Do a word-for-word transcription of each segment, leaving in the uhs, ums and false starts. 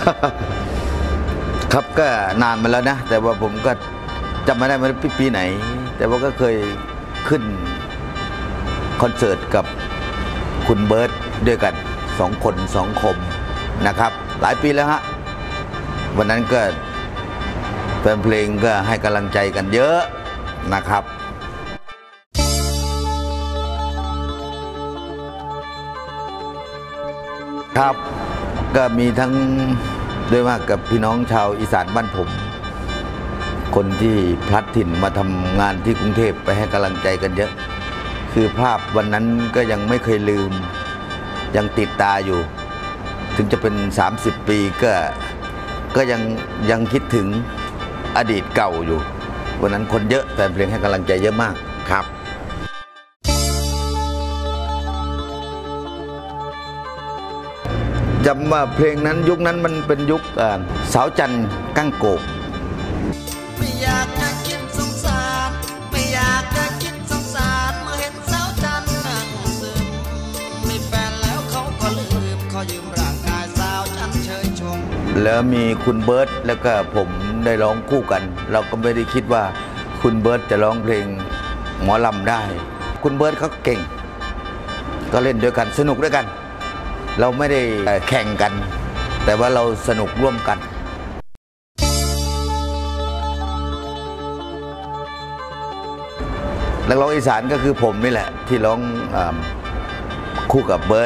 ครับก็นานมาแล้วนะแต่ว่าผมก็จำไม่ได้ว่าปีไหนแต่ว่าก็เคยขึ้นคอนเสิร์ตกับคุณเบิร์ตด้วยกันสองคนสองคมนะครับหลายปีแล้วฮะวันนั้นก็แฟนเพลงก็ให้กำลังใจกันเยอะนะครับครับก็มีทั้งด้วยมากกับพี่น้องชาวอีสานบ้านผมคนที่พลัดถิ่นมาทำงานที่กรุงเทพไปให้กำลังใจกันเยอะคือภาพวันนั้นก็ยังไม่เคยลืมยังติดตาอยู่ถึงจะเป็นสามสิบปีก็ก็ยังยังคิดถึงอดีตเก่าอยู่วันนั้นคนเยอะแต่เพลงให้กำลังใจเยอะมากครับจำว่าเพลงนั้นยุคนั้นมันเป็นยุคสาวจันทร์กั้งโกบไม่อยากจะคิดสงสารไม่อยากจะคิดสงสารเมื่อเห็นสาวจันทร์นั่งซึมมีแฟนแล้วเขาก็ลืมขอยืมร่างกายสาวจันทร์เชยชมแล้วมีคุณเบิร์ตแล้วก็ผมได้ร้องคู่กันเราก็ไม่ได้คิดว่าคุณเบิร์ตจะร้องเพลงหมอลำได้คุณเบิร์ตเขาเก่งก็เล่นด้วยกันสนุกด้วยกันเราไม่ได้แข่งกันแต่ว่าเราสนุกร่วมกันนักร้องอีสานก็คือผมนี่แหละที่ร้องคู่กับเบิร์ต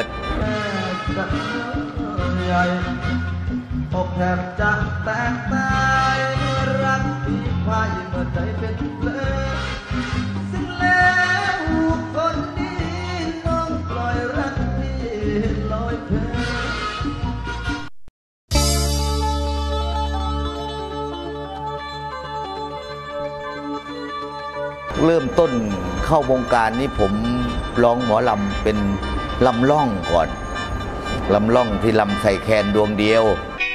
อกแทบจะแตกตายเมื่อรักที่ควายเมื่อใจเป็นเพลงสิ้นแล้วคนนี้น้องปล่อยรักที่ลอยเพลเริ่มต้นเข้าวงการนี้ผมร้องหมอลำเป็นลำล่องก่อนลำล่องที่ลำใส่แคนดวงเดียว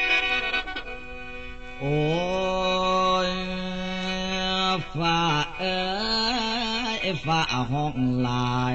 โอ้ยฟ้าเอ้ยฟ้าห้องลาย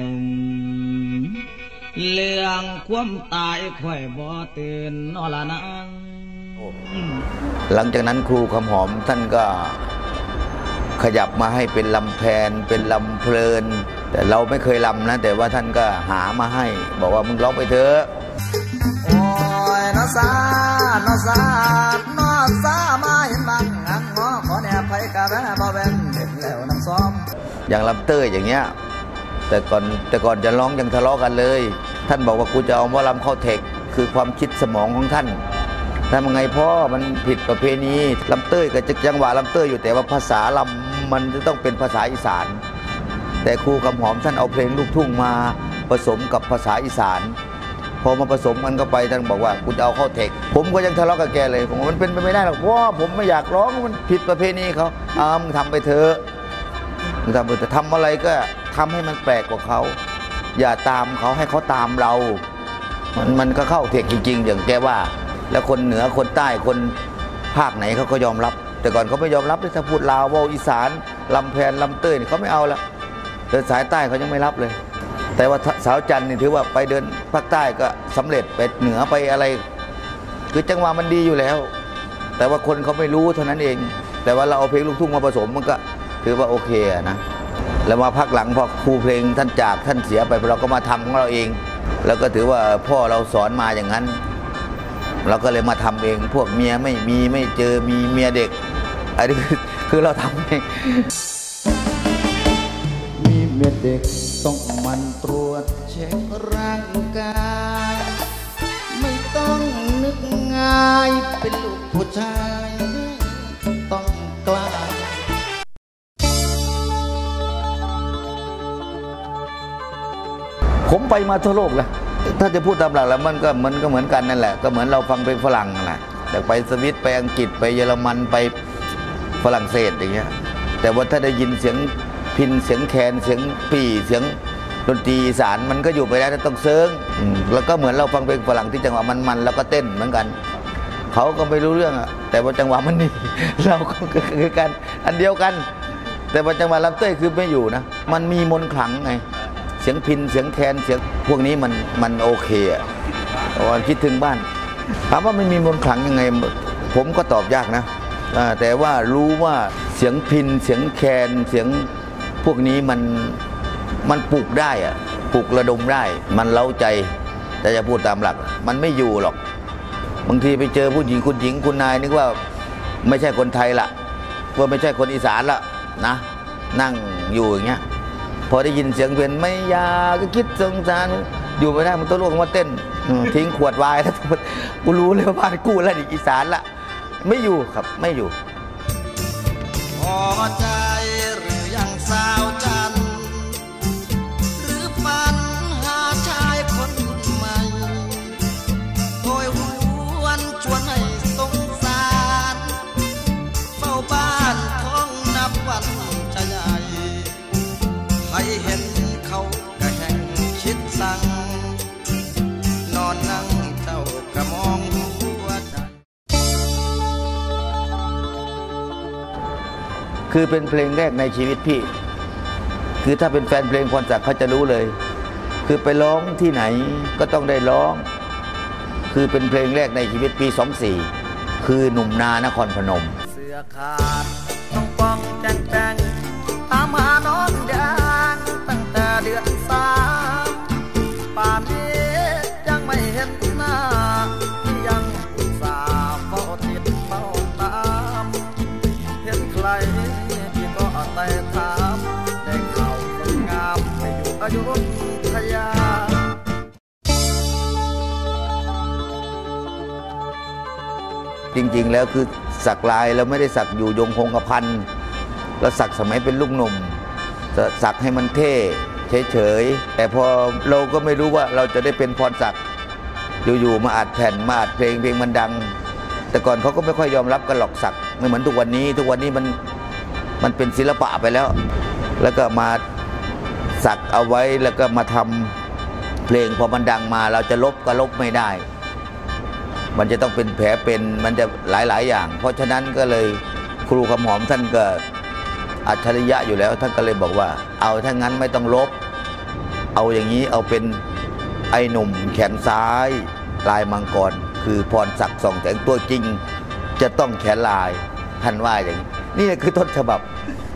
เรื่องความตายค่อยบ่ตื่นนอละนังหลังจากนั้นครูคำหอมท่านก็ขยับมาให้เป็นลำแพนเป็นลำเพลินแต่เราไม่เคยลำนะแต่ว่าท่านก็หามาให้บอกว่ามึงร้องไปเถอะโอ้ยนอสานอสานอสามาเห็นบางงานงอขอแนบไปกะแม่บ่แว่นเห็นแล้วน้ำซ้อมอย่างลำเต้ยอย่างเงี้ยแต่ก่อนแต่ก่อนจะร้องยังทะเลาะกันเลยท่านบอกว่ากูจะเอาหมอลำเข้าเทคคือความคิดสมองของท่านทำยังไงพ่อมันผิดประเพณีลำเต้ยก็จะจังหวะลำเต้ยอยู่แต่ว่าภาษาลำมันจะต้องเป็นภาษาอีสานแต่ครูคำหอมท่านเอาเพลงลูกทุ่งมาผสมกับภาษาอีสานพอมาผสมกันเข้าไปท่านบอกว่ากูจะเอาเข้าเทคผมก็ยังทะเลาะกับแกเลยผมมันเป็นไปไม่ได้หรอกเพราะผมไม่อยากร้องมันผิดประเพณีเขาอ้ามึงทำไปเถอะมึงทำไปแต่ทำอะไรก็ทำให้มันแปลกกว่าเขาอย่าตามเขาให้เขาตามเรามันมันก็เข้าเทคจริงๆอย่างแกว่าแล้วคนเหนือคนใต้คนภาคไหนเขาก็ยอมรับแต่ก่อนเขาไม่ยอมรับเลยถ้าพูดลาวว่าอีสานลำแพนลำเต้ยเขาไม่เอาละเดินสายใต้เขายังไม่รับเลยแต่ว่าสาวจันทร์นี่ถือว่าไปเดินภาคใต้ก็สำเร็จไปเหนือไปอะไรคือจังหวะมันดีอยู่แล้วแต่ว่าคนเขาไม่รู้เท่านั้นเองแต่ว่าเราเอาเพลงลูกทุ่งมาผสมมันก็ถือว่าโอเคนะแล้วมาพักหลังพอครูเพลงท่านจากท่านเสียไปเราก็มาทำของเราเองแล้วก็ถือว่าพ่อเราสอนมาอย่างนั้นเราก็เลยมาทำเองพวกเมียไม่มีไม่เจอมีเมียเด็กอันนี้คือเราทำเองมีเมียเด็กต้องมันตรวจเช็คร่างกายไม่ต้องนึกง่ายเป็นลูกผู้ชายต้องกล้าผมไปมาทั่วโลกแล้วถ้าจะพูดตามหลักแล้วมันก็มันก็เหมือนกันนั่นแหละก็เหมือนเราฟังเพลงฝรั่งนั่นแหละแต่ไปสวิตไปอังกฤษไปเยอรมันไปฝรั่งเศสอย่างเงี้ยแต่ว่าถ้าได้ยินเสียงพินเสียงแคนเสียงปี่เสียงดนตรีอีสานมันก็อยู่ไปได้ต้องเซิร์งแล้วก็เหมือนเราฟังเพลงฝรั่งที่จังหวะมันๆแล้วก็เต้นเหมือนกันเขาก็ไม่รู้เรื่องอะแต่ว่าจังหวะมันนี่เราก็คือกันอันเดียวกันแต่ว่าจังหวะลำเต้ยคือไม่อยู่นะมันมีมนต์ขลังไงเสียงพินเสียงแคนเสียงพวกนี้มันมันโอเคอ่ะวันคิดถึงบ้านถามว่าไม่มีมนต์ขลังยังไงผมก็ตอบยากนะแต่ว่ารู้ว่าเสียงพิณเสียงแคนเสียงพวกนี้มันมันปลุกได้อะปลุกระดมได้มันเล้าใจแต่จะพูดตามหลักมันไม่อยู่หรอกบางทีไปเจอผู้หญิงคุณหญิงคุณนายนึกว่าไม่ใช่คนไทยละว่าไม่ใช่คนอีสานละนะนั่งอยู่อย่างเงี้ยพอได้ยินเสียงเพลงไม่อยากก็คิดสงสารอยู่ไม่ได้มันต้องลุกมาเต้นทิ้งขวดไวน์แล้วกูรู้เลยว่าบ้านกูแล้วดิอีสานละไม่อยู่ครับไม่อยู่พอใจหรือยังสาวจันหรือฝันหาชายคนใหม่โอยหวนชวนให้สงสารเฝ้าบ้านท้องนับวันจะใหญ่ให้เห็นเขาก็แห่งคิดสั่งนอนนั่งเจ้ากระมองหัวใจคือเป็นเพลงแรกในชีวิตพี่คือถ้าเป็นแฟนเพลงพรศักดิ์เขาจะรู้เลยคือไปร้องที่ไหนก็ต้องได้ร้องคือเป็นเพลงแรกในชีวิตปีสองสี่คือหนุ่มนานครพนมเสื้อขาดต้องป้องแจงแจงตามหาน้องแดงตั้งแต่เดือนสามป่านนี้ยังไม่เห็นหน้าที่ยังอุตส่าห์เฝ้าติดเฝ้าตามเห็นใครที่ก็แต่ถามได้ข่าวคนงามไปอยู่อยุธยาจริงๆแล้วคือสักลายเราไม่ได้สักอยู่ยงคงกระพันเราสักสมัยเป็นลูกหนุ่มสักให้มันเท่เฉยๆแต่พอเราก็ไม่รู้ว่าเราจะได้เป็นพรศักดิ์อยู่ๆมาอัดแผ่นมาอัดเพลงเพลงมันดังแต่ก่อนเขาก็ไม่ค่อยยอมรับกันหรอกสักไม่เหมือนทุกวันนี้ทุกวันนี้มันมันเป็นศิลปะไปแล้วแล้วก็มาสักเอาไว้แล้วก็มาทำเพลงพอมันดังมาเราจะลบก็ลบไม่ได้มันจะต้องเป็นแผลเป็นมันจะหลายๆอย่างเพราะฉะนั้นก็เลยครูคำหอมท่านก็อัจฉริยะอยู่แล้วท่านก็เลยบอกว่าเอาถ้างั้นไม่ต้องลบเอาอย่างนี้เอาเป็นไอ้หนุ่มแขนซ้ายลายมังกรคือพรศักดิ์ส่องแสงตัวจริงจะต้องแขนลายท่านว่าอย่างนี้นี่คือต้นฉบับ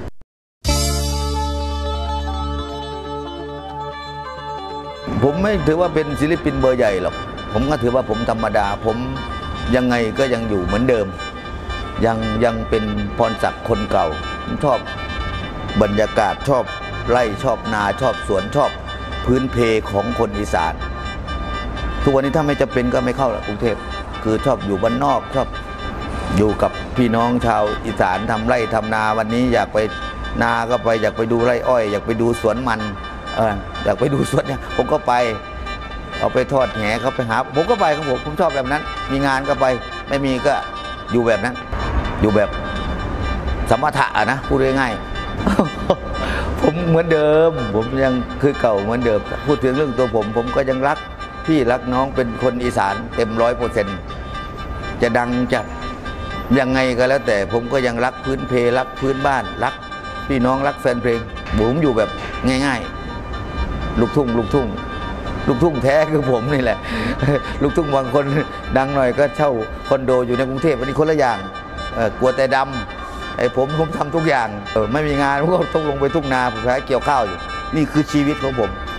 ผมไม่ถือว่าเป็นศิลปินเบอร์ใหญ่หรอกผมก็ถือว่าผมธรรมดาผมยังไงก็ยังอยู่เหมือนเดิมยังยังเป็นพรศักดิ์คนเก่าชอบบรรยากาศชอบไร่ชอบนาชอบสวนชอบพื้นเพของคนอีสานทุกวันนี้ถ้าไม่จะเป็นก็ไม่เข้ากรุงเทพคือชอบอยู่บ้านนอกชอบอยู่กับพี่น้องชาวอีสานทำไร่ทำนาวันนี้อยากไปนาก็ไปอยากไปดูไร่อ้อยอยากไปดูสวนมันเอออยากไปดูสวนเนี่ยผมก็ไปเอาไปทอดแหเขาไปหาผมก็ไปของผมผมชอบแบบนั้นมีงานก็ไปไม่มีก็อยู่แบบนั้นอยู่แบบสมถะนะพูดง่ายๆผมเหมือนเดิมผมยังคือเก่าเหมือนเดิมพูดถึงเรื่องตัวผมผมก็ยังรักพี่รักน้องเป็นคนอีสานเต็มร้อยเปอร์เซ็นต์จะดังจะยังไงก็แล้วแต่ผมก็ยังรักพื้นเพรักพื้นบ้านรักพี่น้องรักแฟนเพลงผมอยู่แบบง่ายๆลูกทุ่งลูกทุ่งลูกทุ่งแท้คือผมนี่แหละลูกทุ่งบางคนดังหน่อยก็เช่าคอนโดอยู่ในกรุงเทพอันนี้คนละอย่างกลัวแต่ดำไอ้ผมผมทำทุกอย่างไม่มีงานผมก็ต้องลงไปทุ่งนาผมหาเกี่ยวข้าวอยู่นี่คือชีวิตของผม